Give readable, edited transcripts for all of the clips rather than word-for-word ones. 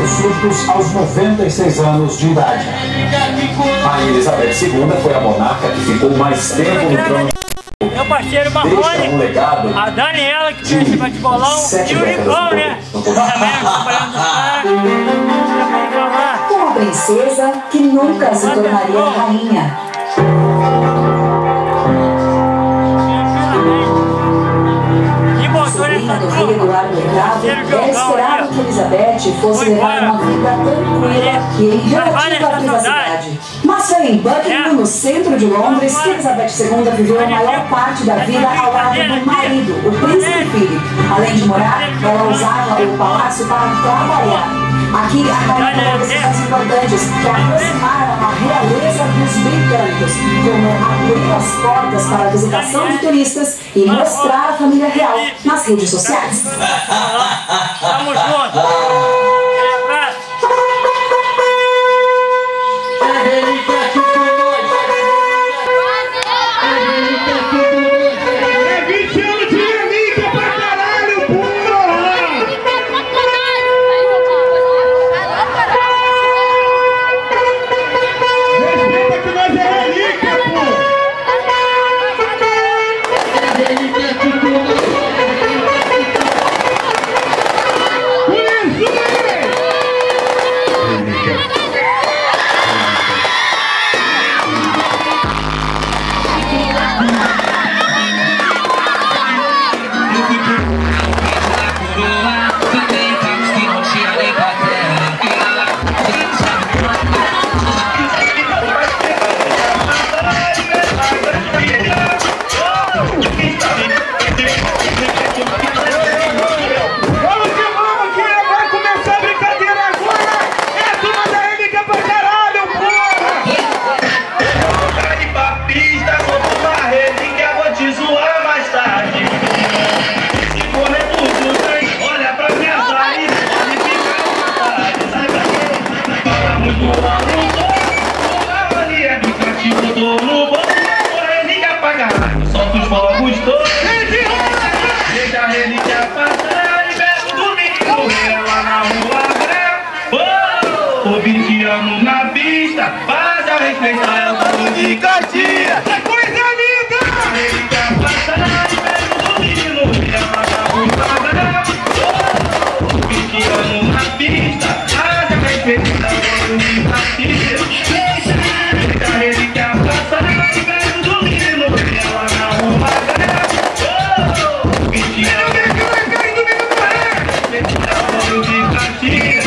seus súditos aos 96 anos de idade. A Elizabeth II foi a monarca que ficou mais tempo no trono. Meu parceiro Marrone, um legado a Daniela que fez esse bate-bolão e o Ribão, né? Também trabalhando dos caras. Uma princesa que nunca se tornaria rainha. Sobrinha do rei Eduardo VIII, era esperado que Elizabeth fosse levar uma vida tranquila e em relativa privacidade. Mas foi em Buckingham, no centro de Londres, que Elizabeth II viveu a maior parte da vida ao lado do marido, o príncipe Philip. Além de morar, ela usava o palácio para trabalhar. Aqui a rainha tomou decisões importantes que aproximaram a realeza dos britânicos, como abrir as portas para a visitação de turistas e mostrar a família real nas redes sociais. Tamo junto! Tô 20 anos na pista, faz a respeitar, é o barulho de Caxias. É coisa linda! A relíquia passada, pega o menino, e ela dá um padrão. 20 anos na pista, faz a respeitar, é o barulho de Caxias. A relíquia passada, pega o menino, e ela dá um padrão. 20 anos na pista, faz a respeitar, é o barulho de Caxias.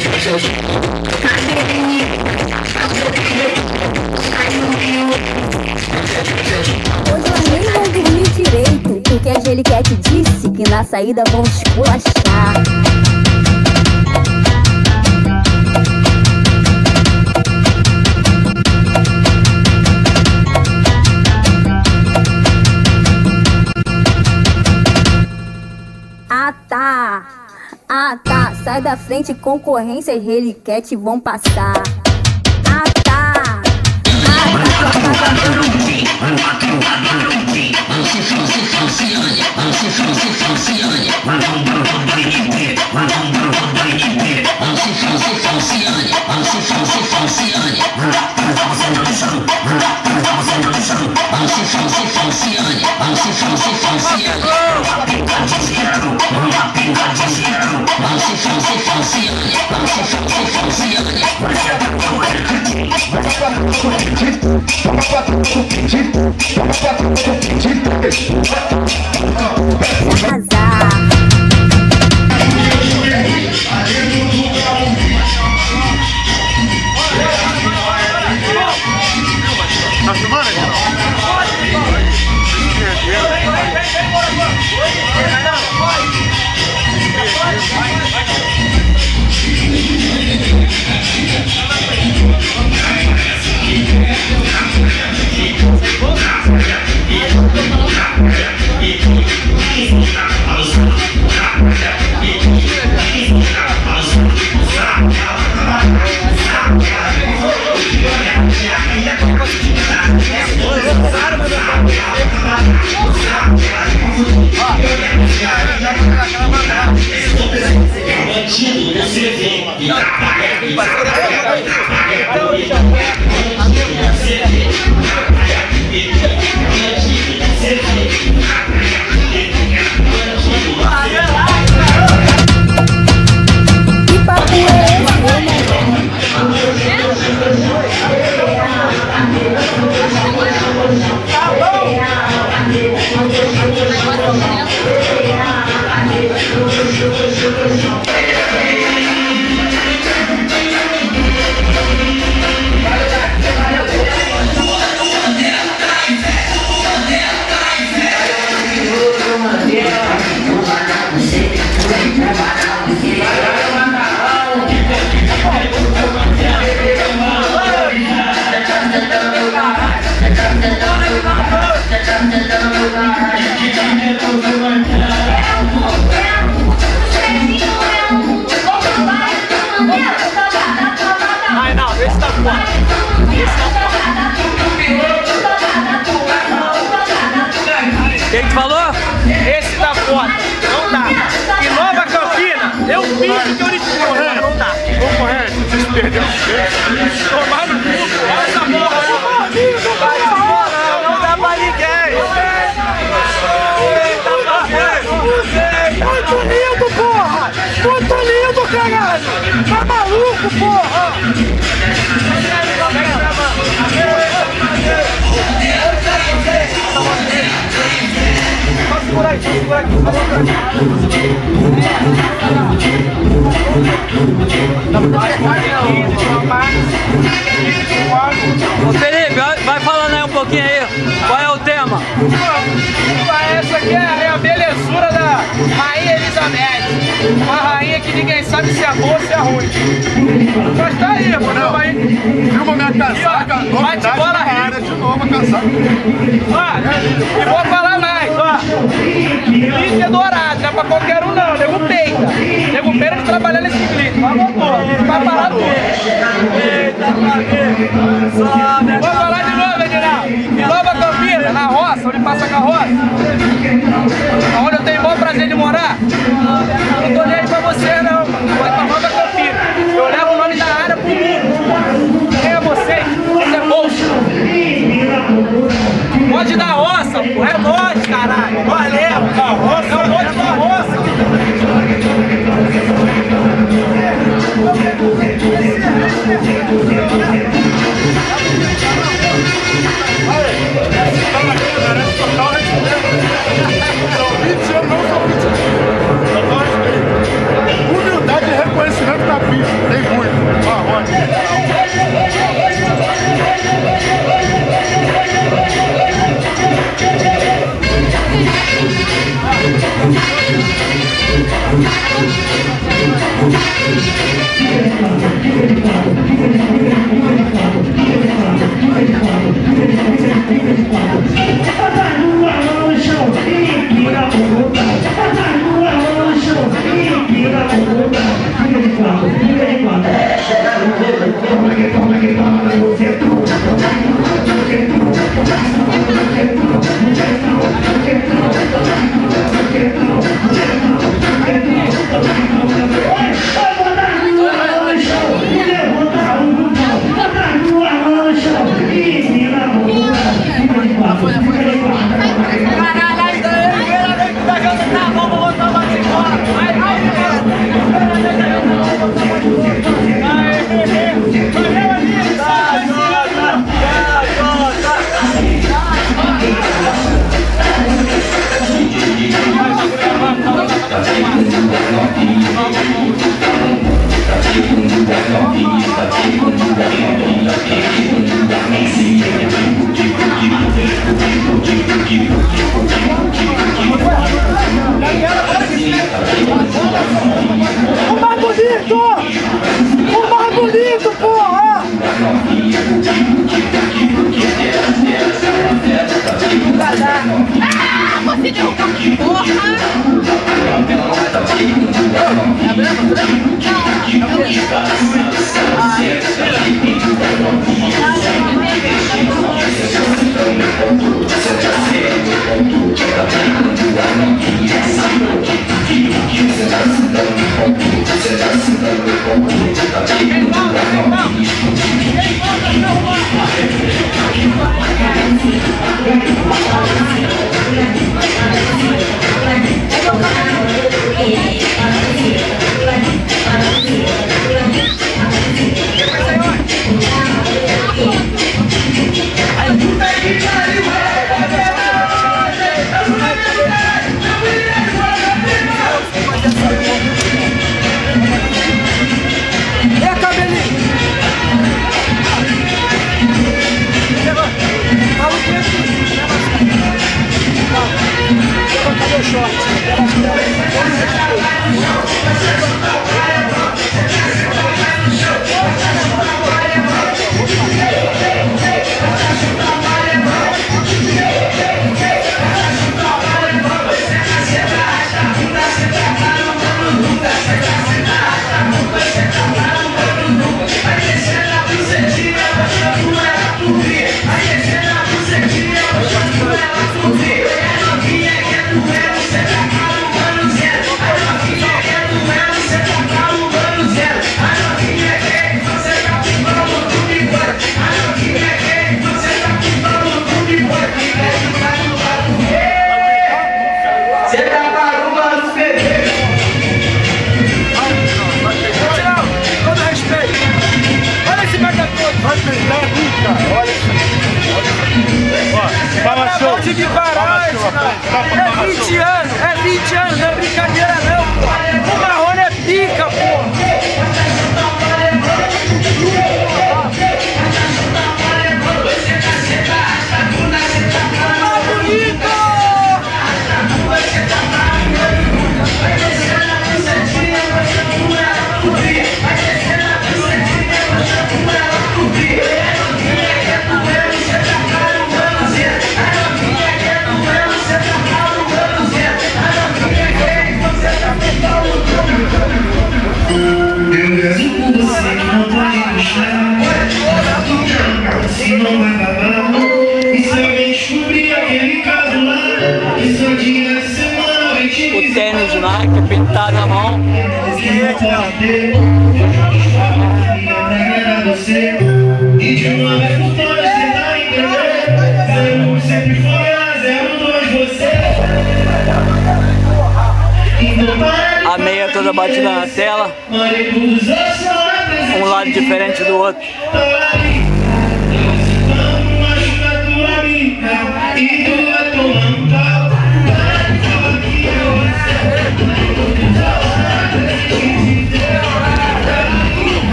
Hoje elas nem vão dormir direito, porque a Geliquete disse que na saída vão esculachar. Ah tá, sai da frente, concorrência e Geliquete vão passar. Ah tá, Quem que falou? Esse da foto, não dá. E Nova Campina, eu fiz que eu disse, não dá. Vamos correr, vocês perderam o jeito. Tomar no cu, essa porra. Não dá pra ninguém. Muito lindo, porra! Muito lindo, caralho! Tá maluco, porra! Segura aqui, segura aqui. Ô Felipe, vai falando aí um pouquinho aí. Qual é o tema? Essa aqui é a belezura da Rainha Elizabeth. Uma rainha que ninguém sabe se é boa ou se é ruim. Mas tá aí, mano. Filma minha casaca, bate bola na área de novo a casaca. E vou falar mais, ó. Glitter dourado, não é pra qualquer um não, nego peita. Nego peita de trabalhar nesse glitter. Vai parar tudo. Eita, vou falar de novo, Edinaldo. Nova Campina, na roça, onde passa a carroça. Onde eu tenho o maior prazer de morar. Não tô nem aí pra você não, vai pra Nova Campina. Eu levo o nome da área pro mundo. Quem é vocês? Você é bolso. Pode dar roça, pô. É nós, caralho. Nós leva. Da roça. É o monte da roça. O mais bonito, porra! Você derrubou, porra! De Guimarães, é 20 anos, não é brincadeira não, pô. O Marrone é pica, pô. O tênis lá, que é pintado na mão. E de uma vez por todas você tá entendendo. 0 sempre foi a 02 você. A meia toda batida na tela. Um lado diferente do outro.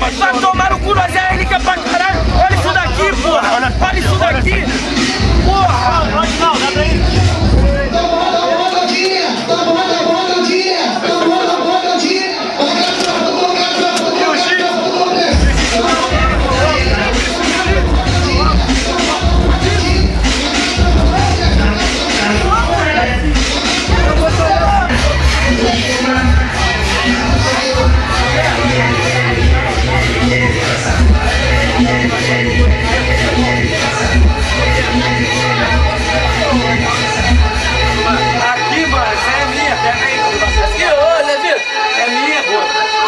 Vai tomar no cu, nós é relíquia pra caralho. Olha isso daqui, porra. Olha isso daqui. Porra. Não, dá pra ir. Aqui, mano, essa é minha, pega aí. Aqui, ô, Levi, é minha, pô.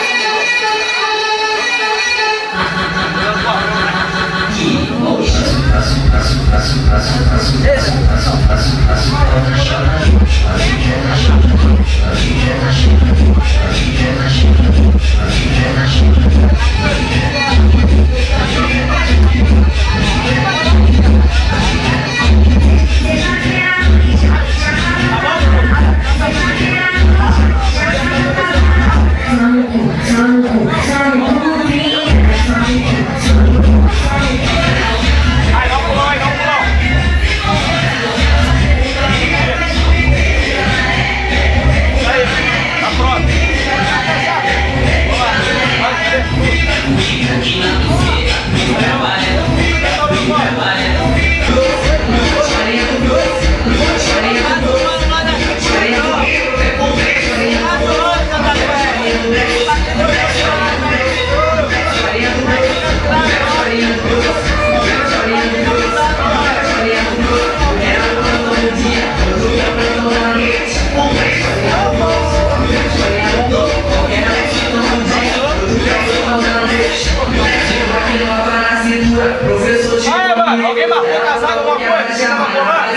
Alguém marcou a casaca, alguma coisa? Você tava porrada?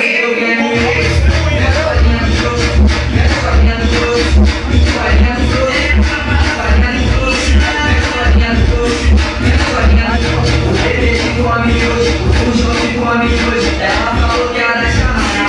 Ela falou que era da chamada.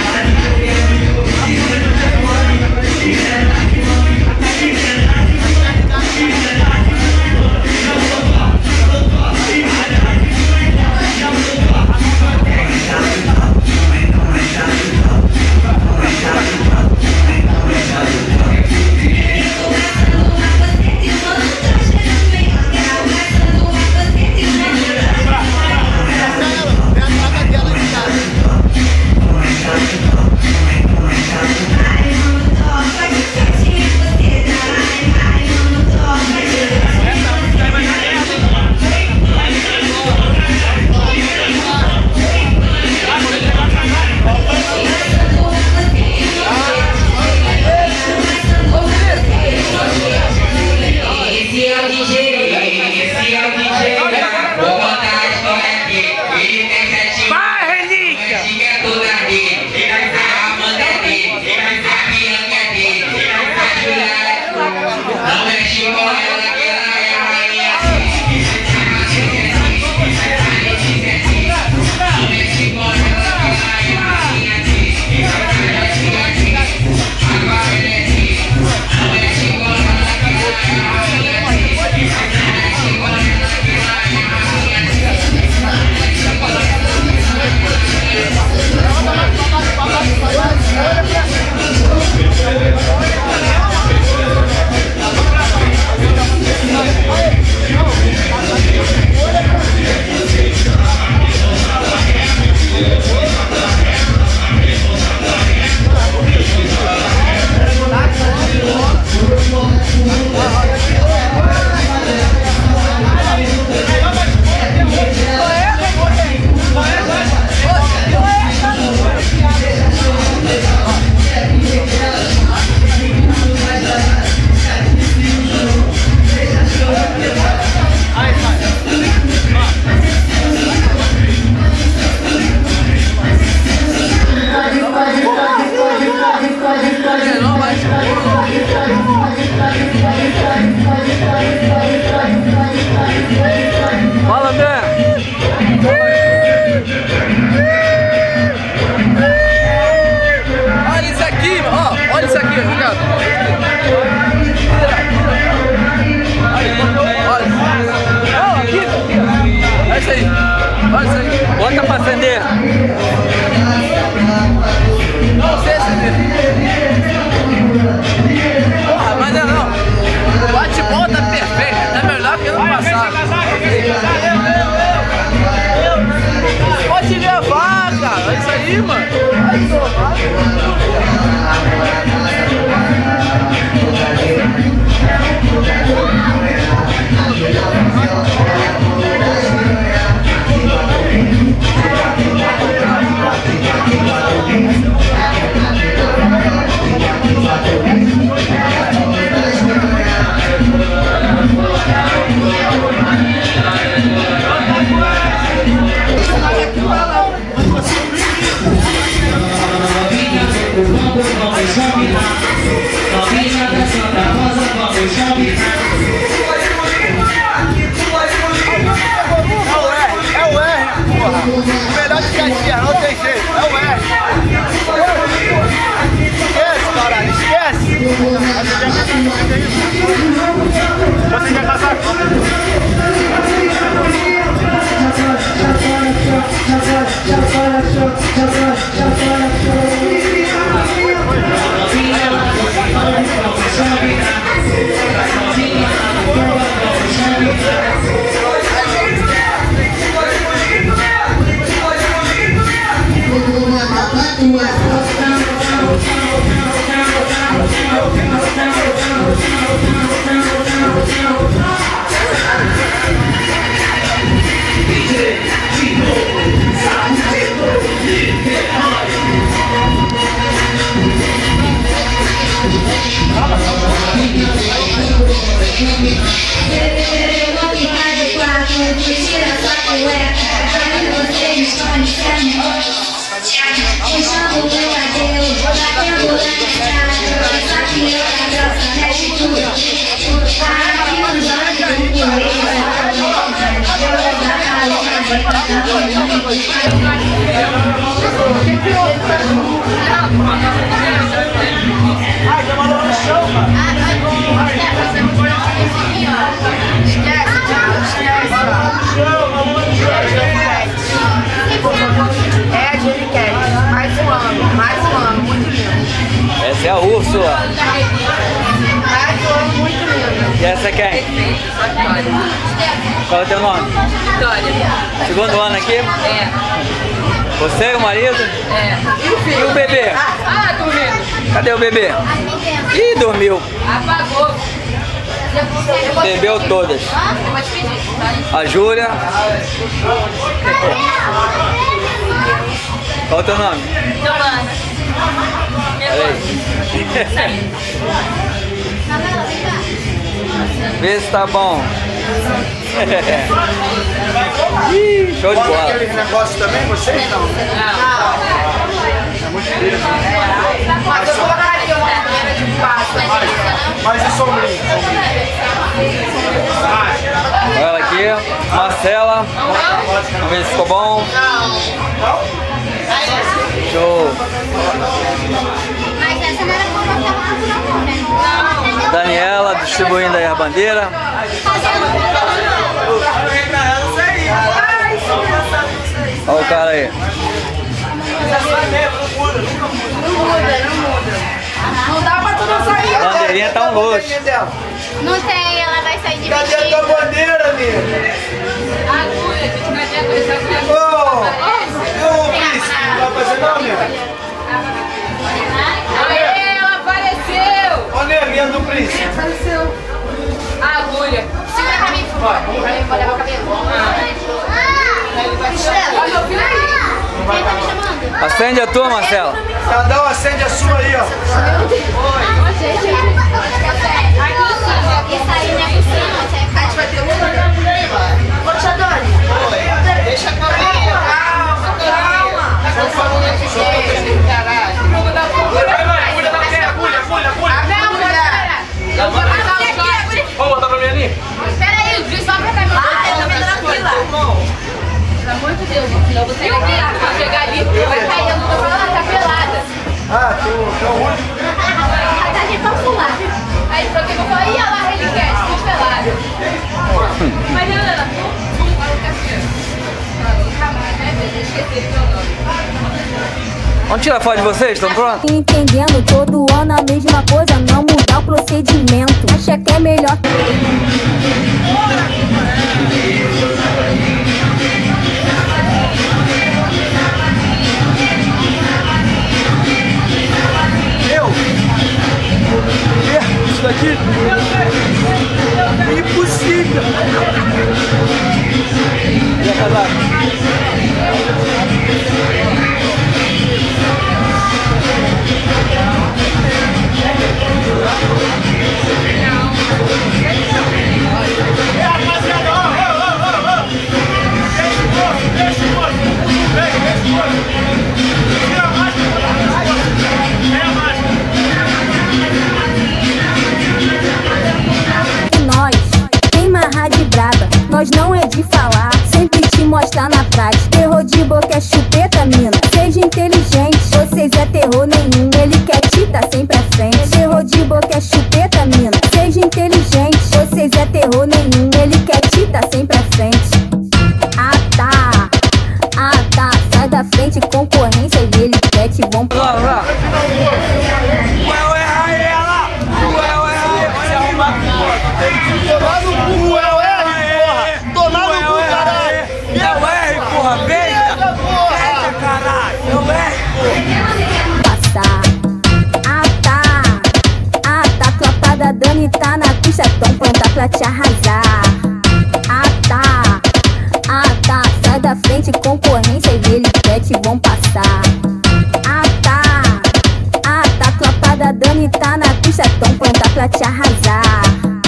Olha, aí, mano. Vai tomar. Você quer casar? Essa é a Úrsula. E essa é quem? Qual é o teu nome? Vitória. Segundo ano aqui? É. Você e o marido? É. E o bebê? Ah, dormindo. Cadê o bebê? Ih, dormiu. Apagou. Bebeu todas. A Júlia. Qual é o teu nome? Giovana. Peraí. Vê se tá bom. Ih, show de bola. Aquele negócio também, vocês não? É muito difícil. Mas eu colocaria uma banheira de pasta. Mas e sombrinho? Olha ela aqui, Marcela. Vamos ver se ficou bom. Show. Mas essa não era pra não, né? Daniela distribuindo aí a bandeira. Olha o cara aí. Não dá pra tu não sair. A bandeirinha tá um luxo. Não tem, ela vai sair de Cadê a tua bandeira, amigo? Agulha, cadê a agulha? Ô, príncipe, não vai fazer não, amigo? Aê, ela apareceu! Ô, neguinha do príncipe. Apareceu. A agulha. Segura pra mim, por favor. Vou levar o cabelo. Olha meu filho aí. Quem tá me chamando? Acende a tua, Marcela. Cadão, acende a sua aí, ó. Isso aí não é possível. A gente vai ter uma. Ô, Xadone. Deixa a caminha. Calma, calma. Tá falando aqui, caralho. Vamos dar agulha da pé, agulha. Não, mulher. Eu vou botar aqui. Vamos botar pra mim ali? Espera aí, o juiz vai pra cá. Tá vendo na fila. Pelo amor de Deus, senão você vai chegar ali, vai cair dentro do celular, tá pelada. Ah, tô onde? Tá de popular. Aí foi o que eu falei, ia lá, ele quer, tô pelada. Mas, Ana, vamos para o café. Esqueci o meu nome. Vamos tirar foto de vocês? Estão prontos? Entendendo, todo ano a mesma coisa, não mudar o procedimento. Acha que é melhor. mostrar na prática. Terror de boca é chupeta, mina. Seja inteligente, vocês é terror nenhum. Ele quer te tá sempre à frente. Terror de boca é chupeta, mina. Seja inteligente, vocês é terror nenhum. Ele quer te tá sempre à frente. Ah tá, sai da frente, concorrência e ele quer te vão pra lá. Dani tá na pista, tão pronta pra te arrasar. Tá, sai da frente, concorrência e ele quer te vão passar. Tá, tropa da Dani tá na pista, tão pronta pra te arrasar.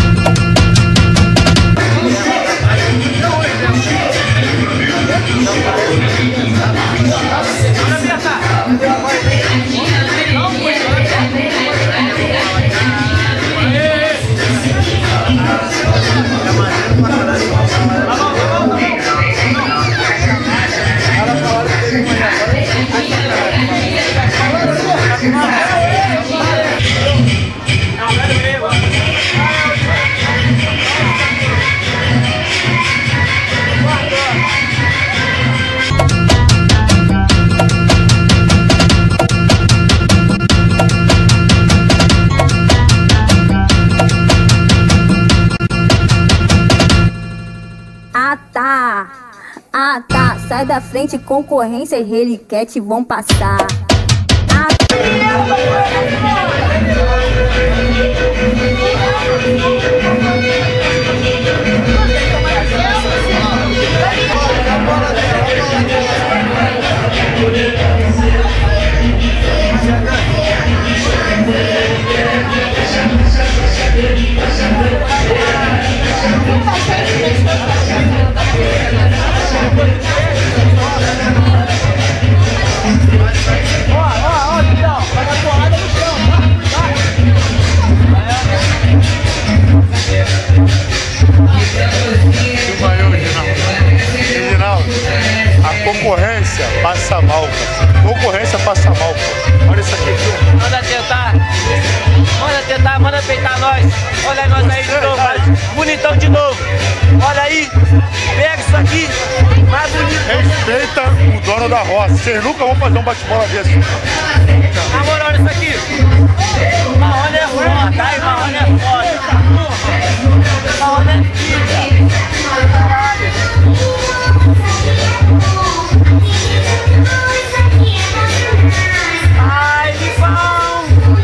Tá, sai da frente, concorrência e ele quer te vão passar. Concorrência passa mal, cara. Concorrência passa mal, cara. Olha isso aqui. Manda peitar nós. Olha nós aí de novo, bonitão de novo. Olha aí, pega isso aqui, mais bonito. Respeita o dono da roça. Vocês nunca vão fazer um bate-bola desse. Na moral, isso aqui. Marrone é foda, aí Marrone é foda. Marrone é filha. Ai, Livão!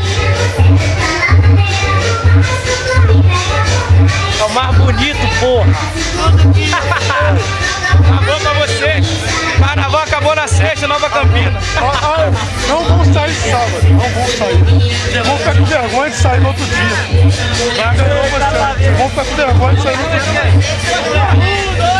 É o mais bonito, porra! Acabou pra vocês! Carnaval acabou na sexta, Nova Campina! Não vão sair sábado, não vão sair. Vocês vão ficar com vergonha de sair no outro dia. Vocês vão ficar com vergonha de sair no outro dia.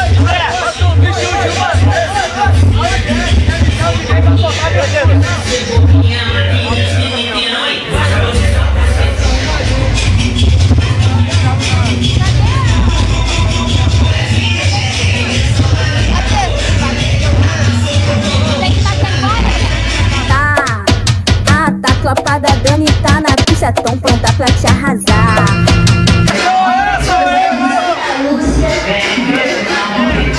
Tá, tropa da Dani tá na pista, tão pronta pra te arrasar.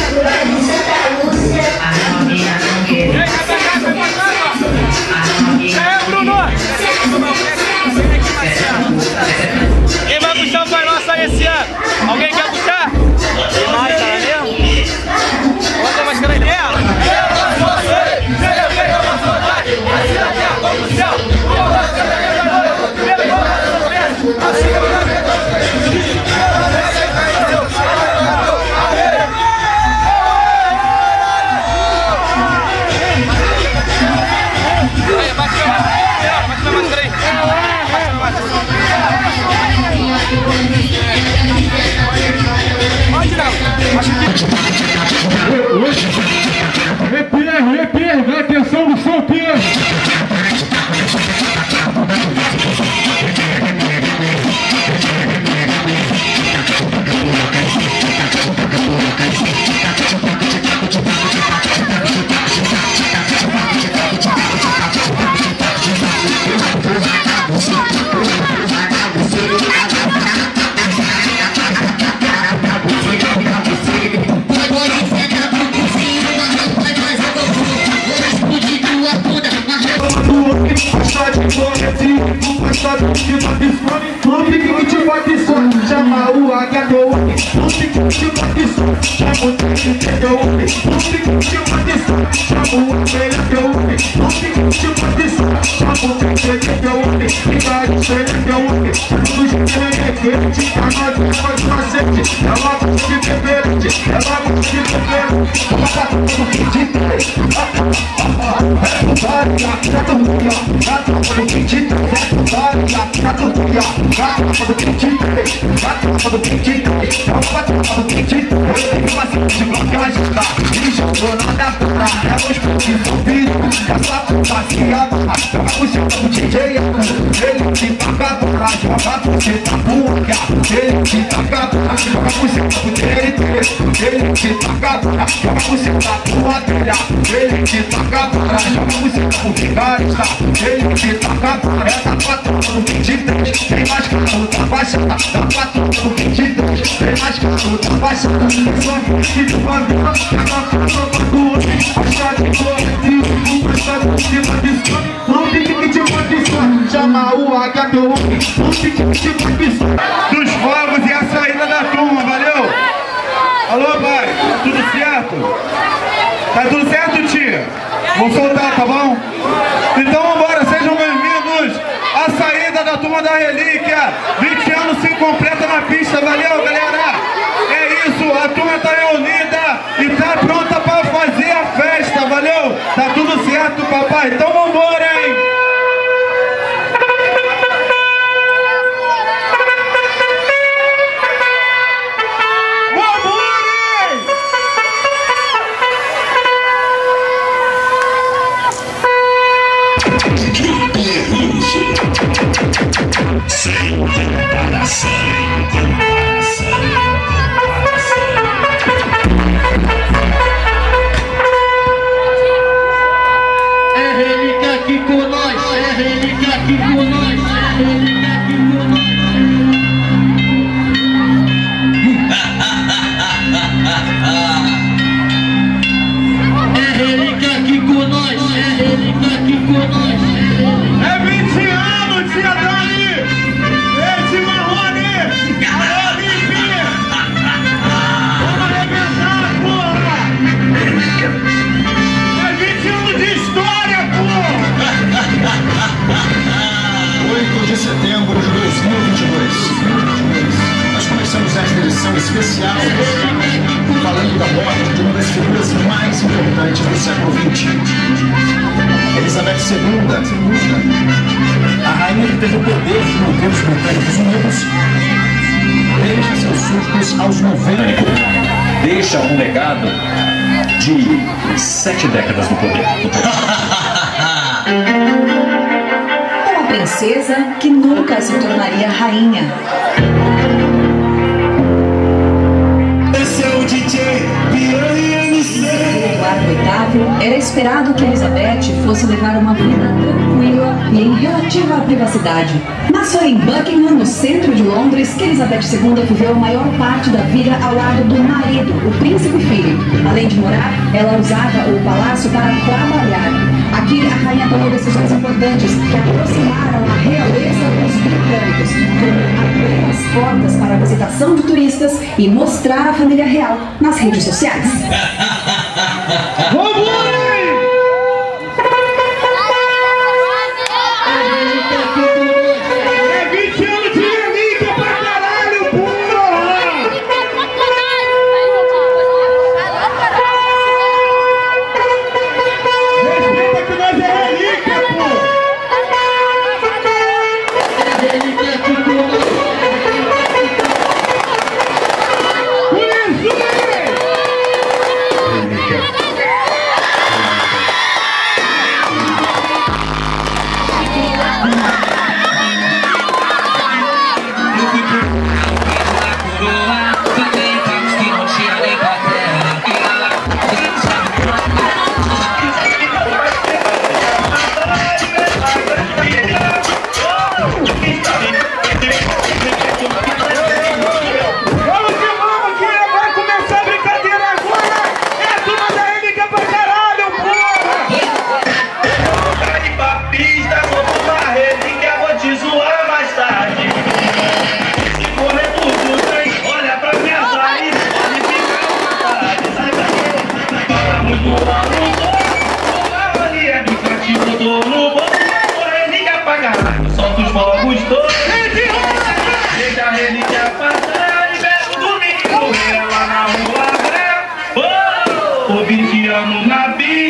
sabe que te bate fome. Não fique que te bate só. Chama o águia do homem. Não fique que te bate só. Chama o águia do homem. Não fique que te bate só. Chama o águia do homem. Não fique que te bate só. Chama o águia do homem. Fica de cheiro do homem. Tudo de querente. A nós faz macete. Ela gosta de beberete. Ela gosta de beberete. Chama o águia do homem. Dos fogos e a saída da turma, valeu? Alô, pai, tá tudo certo? Tá tudo certo, tia? Vou soltar, tá bom? Então vambora, sejam bem-vindos à saída da turma da Relíquia. 20 anos se completa na pista, valeu, galera? É isso, a turma tá reunida e tá pronta pra fazer a festa, valeu? Tá tudo certo, papai? Então vambora, hein? Sem comparação, É relíquia aqui com nós, é relíquia aqui com nós, é relíquia aqui com nós. É relíquia aqui com nós, é relíquia aqui com nós. É 20 anos, tia Dani! Esse Marrone! Alô, Limpinha! Vamos arrebentar, porra! É 20 anos de história, porra! 8 de setembro de 2022. Nós começamos esta edição especial falando da morte de uma das figuras mais importantes do século XX. Elizabeth II, a rainha que teve o poder de manter os britânicos unidos, deixa seus súditos aos 90. Deixa um legado de 7 décadas no poder. Uma princesa que nunca se tornaria rainha. esse é o DJ Piranha MC. Eduardo VIII, era esperado que Elizabeth fosse levar uma vida tranquila e em relativa privacidade. Mas foi em Buckingham, no centro de Londres, que Elizabeth II viveu a maior parte da vida ao lado do marido, o príncipe Philip. Além de morar, ela usava o palácio para trabalhar. Aqui, a rainha tomou decisões importantes que aproximaram a realeza dos britânicos, como abrir as portas para a visitação de turistas e mostrar a família real nas redes sociais.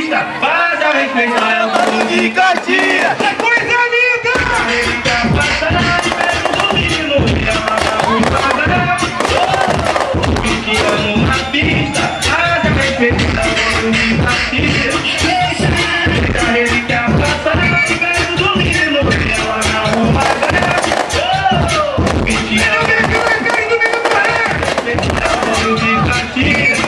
vista, para respeitar é o povo de Caxias. É coisa linda! Ele tá passando de perto do menino, e a vagabundada. Oh, 20 anos na pista, para respeitar é o povo de Caxias. Ele tá passando de perto do menino, e a vagabundada. Oh, 20 anos de Caxias.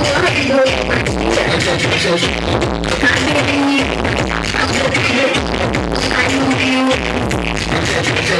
Cadê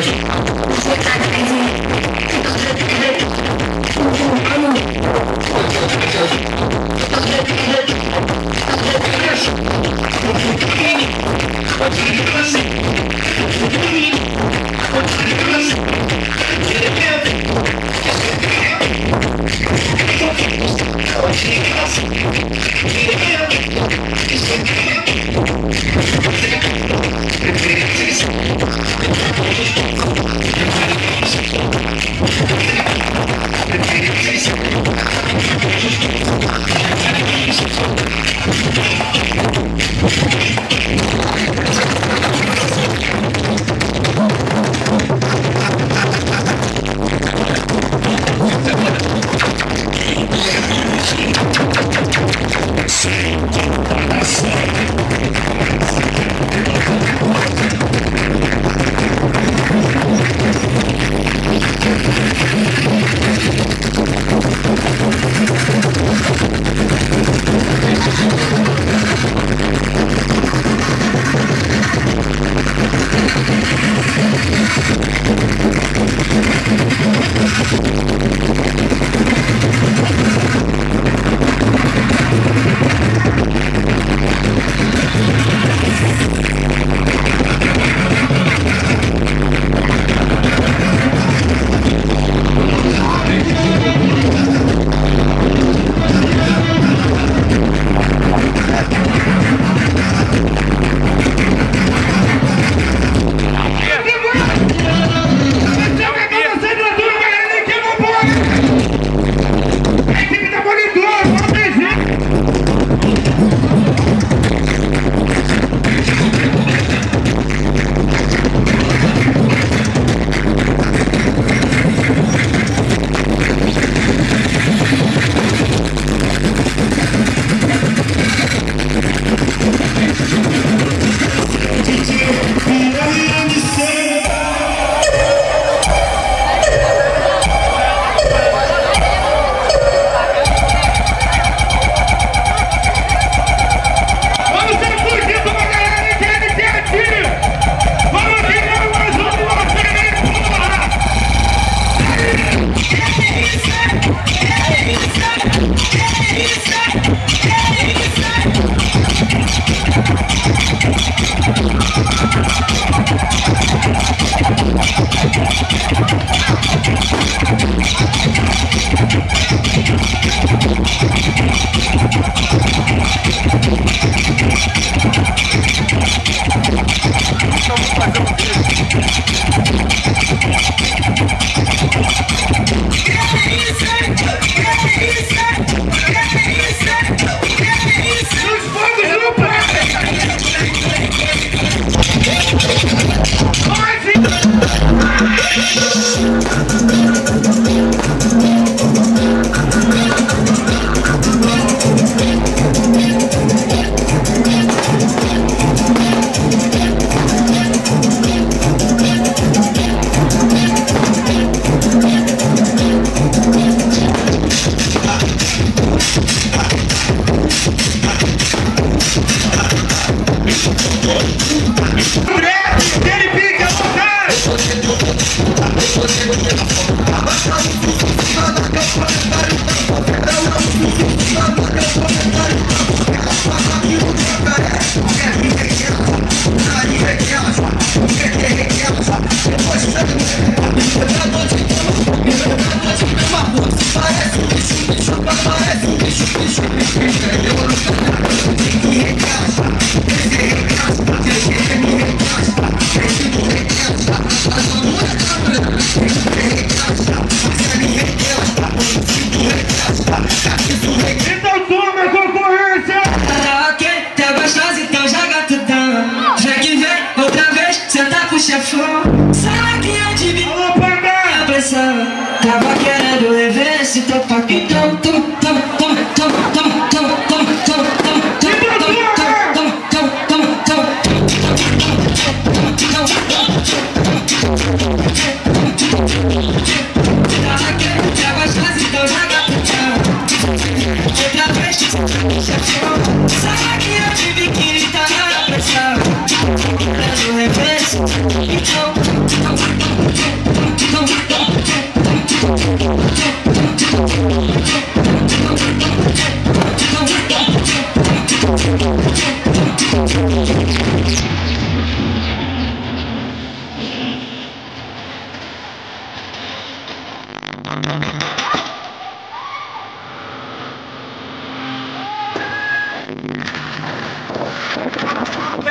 Parece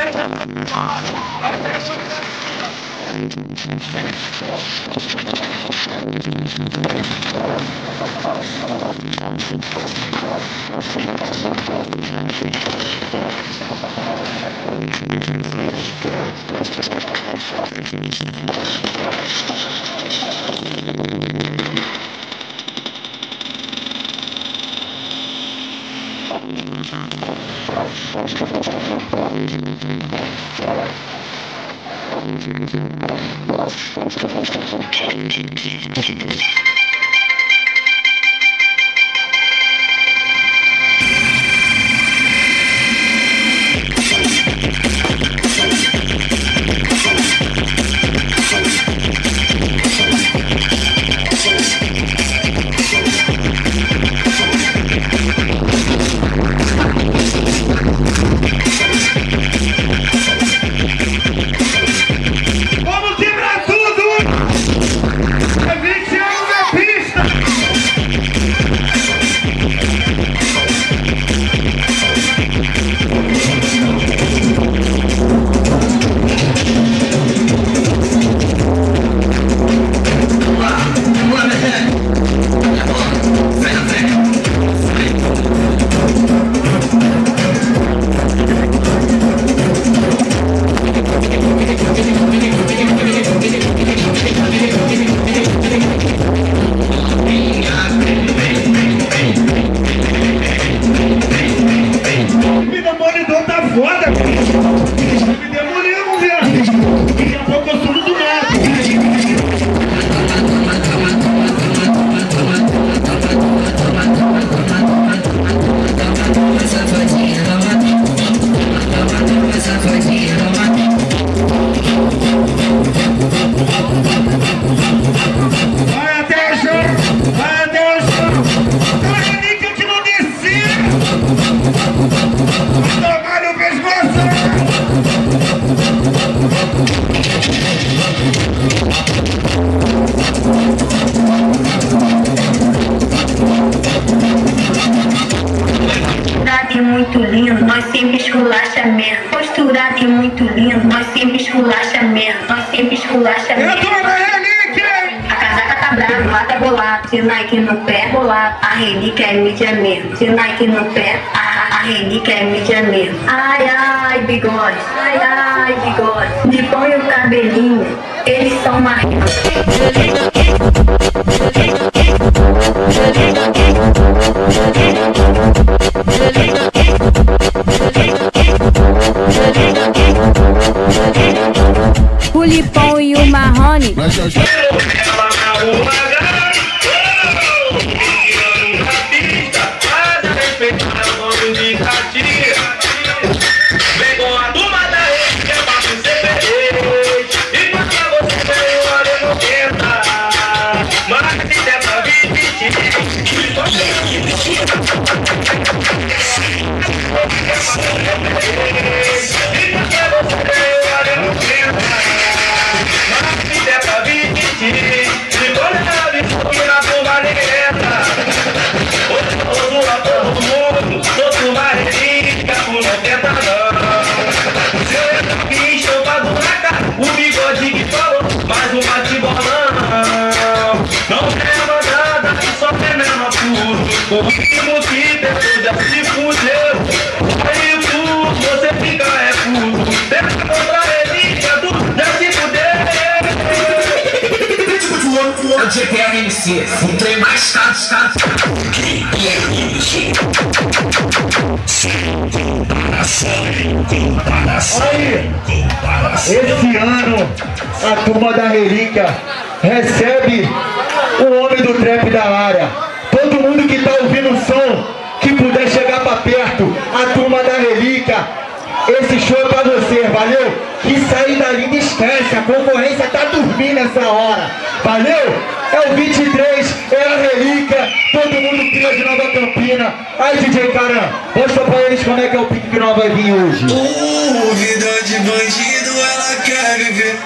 Vamos quebrar tudo! É 20 anos na pista! Me demolidor tá foda, me demoliu, viado. Daqui a pouco eu sumo do mato. Vai até o chão, vai até o chão. Olha ali que eu te não desci. Tomar o pescoço. Postura que muito lindo, nós sempre esculacha mesmo. Postura que muito lindo, nós sempre esculacha mesmo. Nós sempre esculacha mesmo. Eu tô na relíquia. A casaca tá brava, lá tá bolado. Se Nike no pé, bolado. A relíquia é mídia mesmo. Se Nike no pé, a relíquia é mídia mesmo. Ai, ai, bigode. Ai, ai, bigode. Me põe o cabelinho, eles são marrecos. O Lipão e o Marrone. Ela na rua, de catia. Vem com a turma da rede, que é pra você perder. E pra você ganhou a democrata. Mas se der pra o bigode que falou, mais um bate-bolão. Não leva nada, só veneno puro. O último que depois já se fudeu. Aí tudo, você fica é puro. Tenta contra a relíquia, tu já se fudeu. É o GPRMC, um trem mais caro. GPRMC. Sem comparação. Aí, esse ano, a turma da relíquia recebe o homem do trap da área. Todo mundo que tá ouvindo o som, que puder chegar pra perto, a turma da relíquia, esse show é pra você, valeu? Que sair dali esquece, a concorrência tá dormindo essa hora, valeu? É o 23, é a relíquia, todo mundo cria de Nova Campina. Aí DJ Caran, mostra pra eles como é que é o pique que nós vai vir hoje. Vida de bandido, ela quer viver.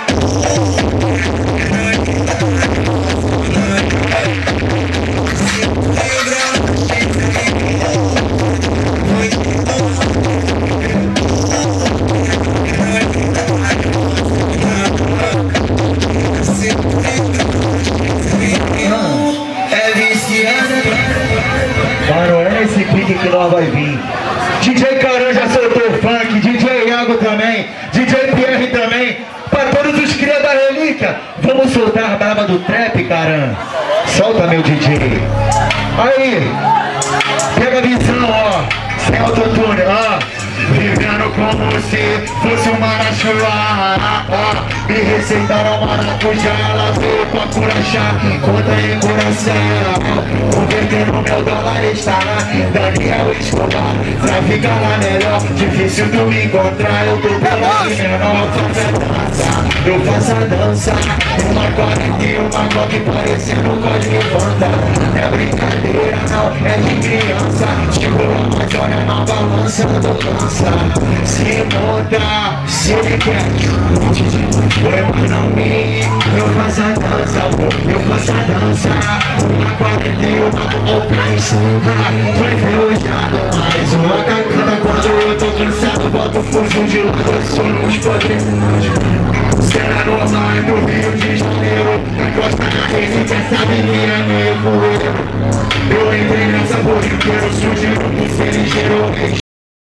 também, DJ Pierre também, pra todos os cria da relíquia. Vamos soltar a brava do trap, caramba. Solta, meu DJ. Aí, pega a visão, ó, sem autotune, ó. Vivendo como se fosse uma marachuá, ó. Me receitaram maracujá, ela veio pra curachá, conta em coração. Convertendo meu dólar está lá, Daniel Escobar, trafica lá melhor, difícil de me encontrar. Eu tô pela de menor, eu faço a dança, uma 41, uma coque parecendo código Fanta. Não é brincadeira, não, é de criança. Chegou a Amazônia na balança do cansa. Se monta, se ele quer, foi mas não me. Eu faço a dança, eu faço a dança. Uma 41, ou pra cima. Foi enferrujado, mais uma cacada. Quando eu tô cansado, boto o fuso de lado. Eu sou nos podres. Será normal é do Rio de Janeiro. Encosta na rede, essa menina é meio poeiro. Eu entrei nessa porra inteira, surgiram por ser ligeiro.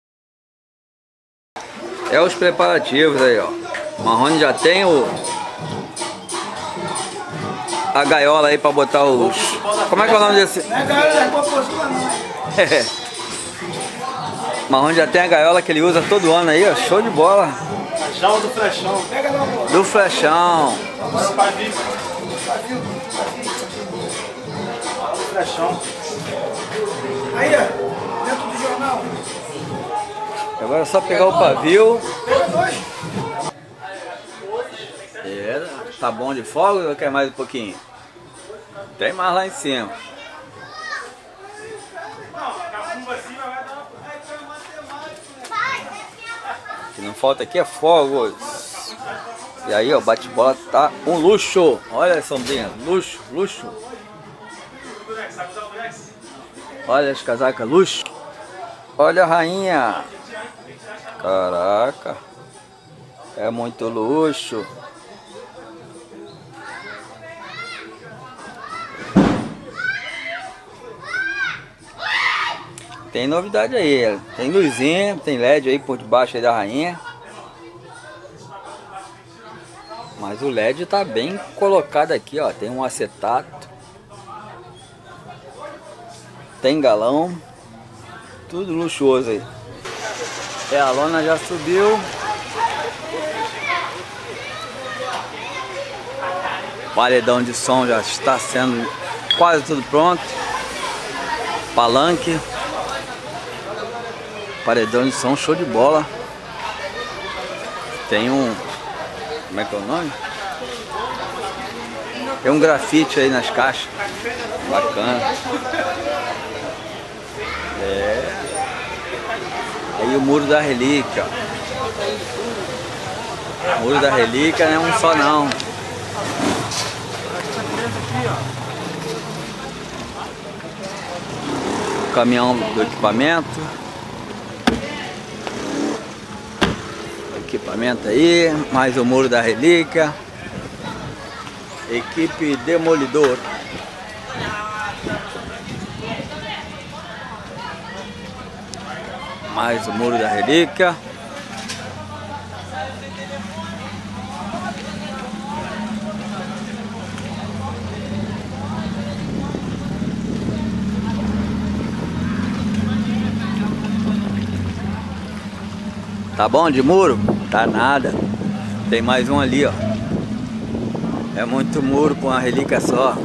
É os preparativos aí, ó. O Marrone já tem a gaiola aí pra botar os... Como é que é o nome desse? Marrone já tem a gaiola que ele usa todo ano aí, ó. Show de bola. A jaula do flechão. Do flechão. Flechão. Aí, ó. Dentro do jornal. Agora é só pegar o pavio. É, tá bom de fogo ou quer mais um pouquinho? Tem mais lá em cima. O que não falta aqui é fogos. E aí, ó, bate-bola tá um luxo. Olha a sombrinha, luxo, luxo. Olha as casacas, luxo. Olha a rainha. Caraca, é muito luxo. Tem novidade aí, tem luzinha, tem LED aí por debaixo aí da rainha. Mas o LED tá bem colocado aqui, ó. Tem um acetato, tem galão, tudo luxuoso aí. É, a lona já subiu. Paredão de som já está sendo quase tudo pronto. Palanque. Paredão de som show de bola. Tem um... Como é que é o nome? Tem um grafite aí nas caixas. Bacana. É... Aí o muro da relíquia. O muro da relíquia não é um só não. O caminhão do equipamento. O equipamento aí. Mais o muro da relíquia. Equipe demolidor. Mais o muro da relíquia. Tá bom de muro? Tá nada. Tem mais um ali, ó. É muito muro com a relíquia só.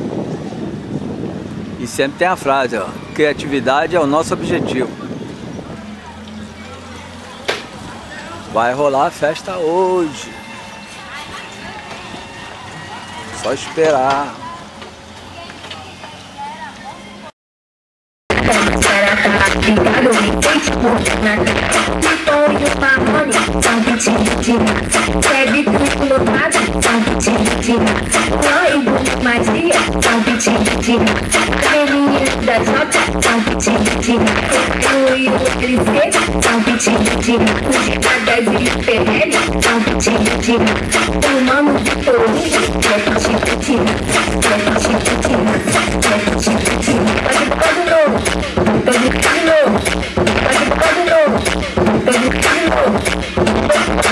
E sempre tem a frase, ó. Criatividade é o nosso objetivo. Vai rolar a festa hoje. Só esperar. Bebe tudo lotado, Maria, menino da Jota, o Elisqueta, a Desi Ferrelli, o Mano de Torinho, pode botar de novo, pode botar de novo, pode botar de novo, pode botar de novo.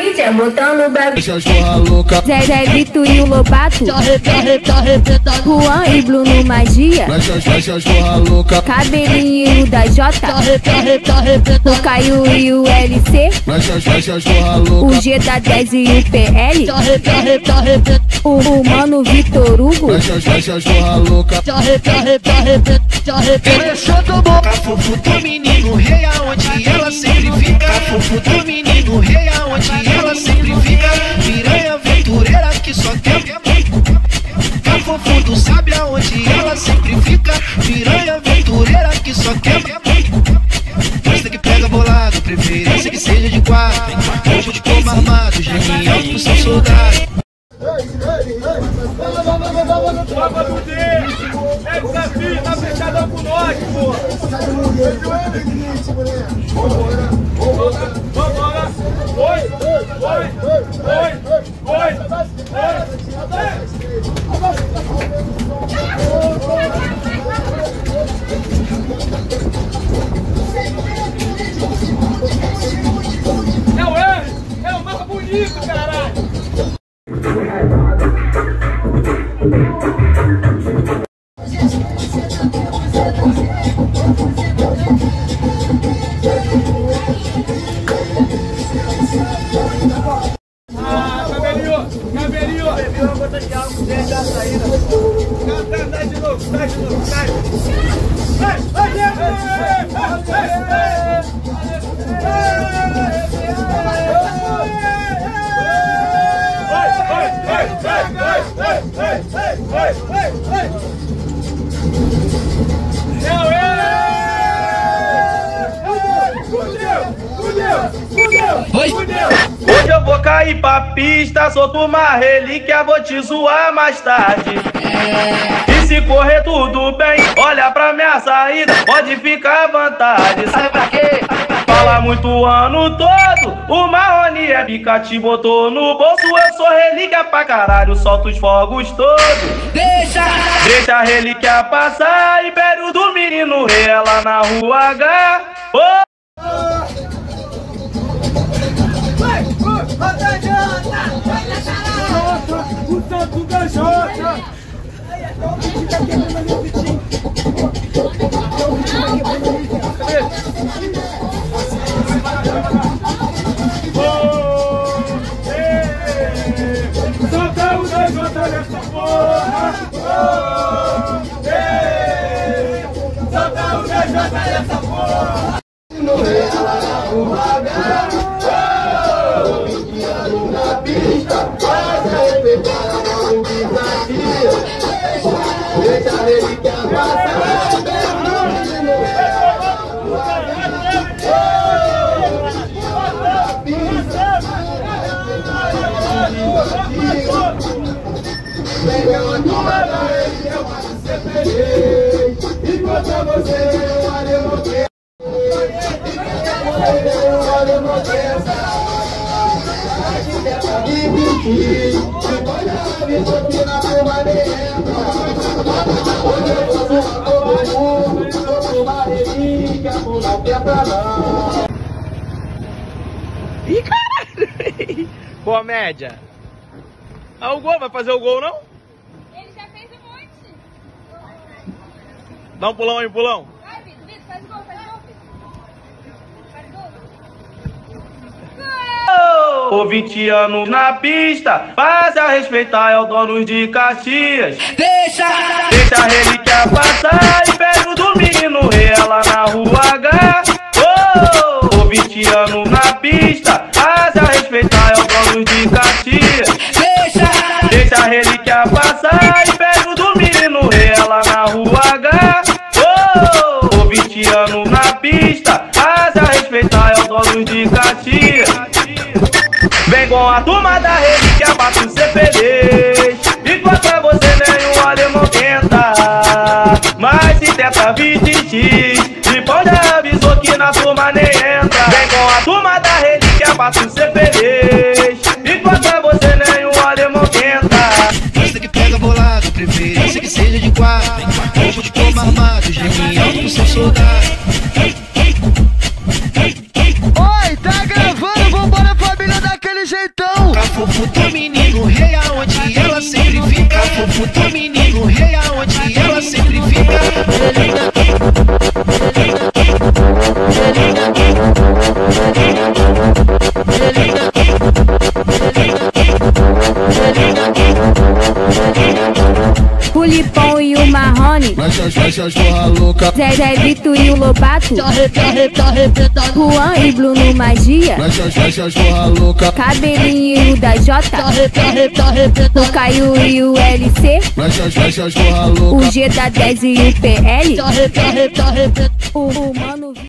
mídia, botando o bagulho. Zé Vitor e o Lobato, Juan e Bruno Magia, Cabelinho e o da Jota, o Caio e o LC, o G da 10 e o PL, o Mano Vitor Hugo. Cafofo do menino rei aonde ela sempre fica. Cafofo do menino rei aonde ela sempre fica. Piranha aventureira que só quer. Cafofo do sabe aonde ela sempre fica. Piranha aventureira que só quer. Gosta que pega bolado, preferência que seja de quatro. Hoje de como armado, genial pro seu soldado. Tropa do D, é desafio, tá fechadão com nós, pô. Vambora. É o R, é o mais bonito, caralho. Cabelinho, eu vou de algo desde a saída. Sai de novo, sai. Hoje eu vou cair pra pista, solto uma relíquia, vou te zoar mais tarde. E se correr tudo bem, olha pra minha saída, pode ficar à vontade. Sabe pra quê? Fala muito o ano todo, o Marrone é pica, te botou no bolso. Eu sou relíquia pra caralho, solto os fogos todos. Deixa a relíquia passar, Império do Menino Rei, ela na rua H. O santo da Jota! Solta o da Jota nessa porra! Solta o da Jota nessa porra! Enquanto você eu não quero. Ih, caralho! Boa média. Ah, o gol, vai fazer o gol não? Ele já fez um monte. Dá um pulão aí, um pulão. Vai, Vitor, faz gol, Vitor. Faz gol. Ô, 20 anos na pista, passe a respeitar, é o dono de Caxias. Deixa a relíquia passar, Império do Menino Rei, ela na rua H. Ô, 20 anos na pista, passe a respeitar, é o dono de Caxias. Deixa a relíquia passar, Império do Menino Rei, ela na rua H. Ô, 20 anos na pista, passe a respeitar, é o dono de Caxias. Vem com a turma da relíquia, bate o CPD. Enquanto é você nenhum alemão tenta. Mas se tenta 20x, de pão já avisou que na turma nem entra. Vem com a turma da relíquia, bate o CPD. Enquanto é você nenhum alemão tenta. Gosta que pega bolado, preferência que seja de quatro. Hoje de como armado, genial pro seu soldado. Oi, tá gravando, vambora família daquele jeito. Fofo do menino rei aonde ela sempre fica. Fofo do menino rei aonde ela sempre fica. O Lipão e o Marrone, Fechas porra louca. Zé Vitor e o Lobato, Juan e Bruno Magia, Fechas porra louca. Cabelinho e o da Jota, o Caio e o LC, Fechas porra louca. o G da 10 e o PL, o Mano